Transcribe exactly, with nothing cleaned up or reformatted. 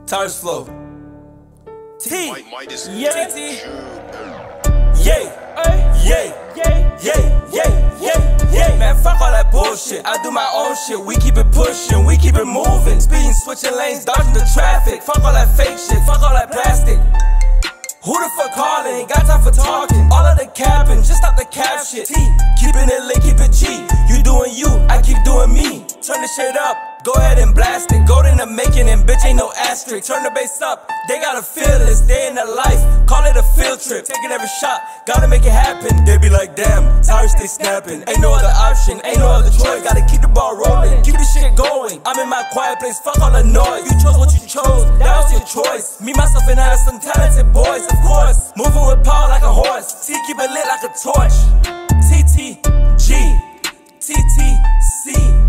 Tyrus Flow. T. Yeah. T. Yay. Yay. Yay. Yay. Yay. Yay. Man, fuck all that bullshit. I do my own shit. We keep it pushing. We keep it moving. Speeding, switching lanes, dodging the traffic. Fuck all that fake shit. Fuck all that plastic. Who the fuck calling? Ain't got time for talking. All of the capping, just stop the cap shit. T, keeping it lit, keep it G. You doing you, I keep doing me. Turn the shit up, go ahead and blast it. Gold in the making and bitch ain't no asterisk. Turn the bass up, they gotta feel this. Day in the life, call it a field trip. Taking every shot, gotta make it happen. They be like, damn, Tyrus stay snapping. Ain't no other option, ain't no other choice. Gotta keep the ball rolling, keep the shit going. I'm in my quiet place, fuck all the noise. You chose what you chose, that was your choice. Me, myself, and I are some talented boys, of course. Moving with power like a horse. T, keep it lit like a torch. T T G, T T C.